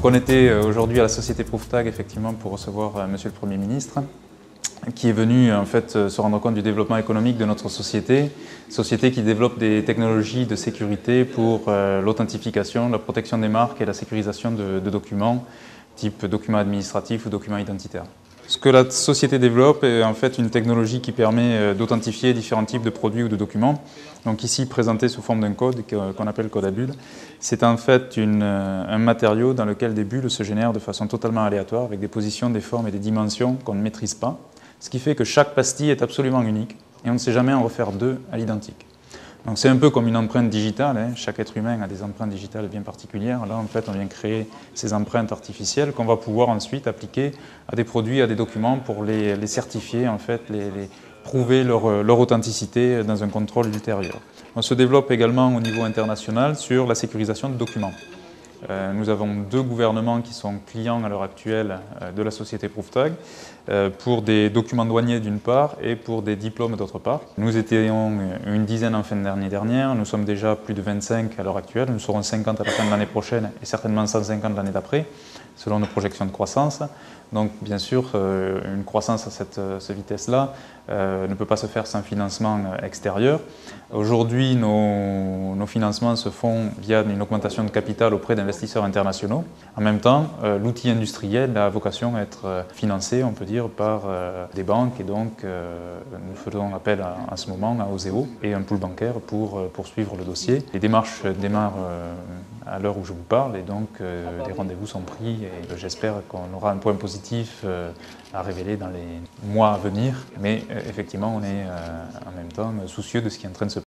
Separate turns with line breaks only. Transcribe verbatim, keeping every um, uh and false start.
Donc on était aujourd'hui à la société ProofTag effectivement pour recevoir euh, Monsieur le Premier ministre, qui est venu en fait se rendre compte du développement économique de notre société, société qui développe des technologies de sécurité pour euh, l'authentification, la protection des marques et la sécurisation de, de documents, type documents administratifs ou documents identitaires. Ce que la société développe est en fait une technologie qui permet d'authentifier différents types de produits ou de documents. Donc ici présenté sous forme d'un code qu'on appelle code à bulles. C'est en fait une, un matériau dans lequel des bulles se génèrent de façon totalement aléatoire avec des positions, des formes et des dimensions qu'on ne maîtrise pas. Ce qui fait que chaque pastille est absolument unique et on ne sait jamais en refaire deux à l'identique. Donc c'est un peu comme une empreinte digitale, hein. Chaque être humain a des empreintes digitales bien particulières. Là en fait on vient créer ces empreintes artificielles qu'on va pouvoir ensuite appliquer à des produits, à des documents pour les, les certifier, en fait, les, les prouver leur, leur authenticité dans un contrôle ultérieur. On se développe également au niveau international sur la sécurisation de documents. Euh, nous avons deux gouvernements qui sont clients à l'heure actuelle euh, de la société ProofTag euh, pour des documents douaniers d'une part et pour des diplômes d'autre part. Nous étions une dizaine en fin d'année dernière, nous sommes déjà plus de vingt-cinq à l'heure actuelle, nous serons cinquante à la fin de l'année prochaine et certainement cent cinquante l'année d'après, selon nos projections de croissance. Donc bien sûr, euh, une croissance à cette, cette vitesse-là euh, ne peut pas se faire sans financement extérieur. Aujourd'hui, nos, nos financements se font via une augmentation de capital auprès d'investisseurs internationaux. En même temps, euh, l'outil industriel a vocation à être financé, on peut dire, par euh, des banques et donc euh, nous faisons appel à, à ce moment à Oseo et un pool bancaire pour euh, poursuivre le dossier. Les démarches démarrent euh, à l'heure où je vous parle et donc euh, des rendez-vous sont pris et j'espère qu'on aura un point positif euh, à révéler dans les mois à venir. Mais euh, effectivement, on est euh, en même temps soucieux de ce qui est en train de se passer.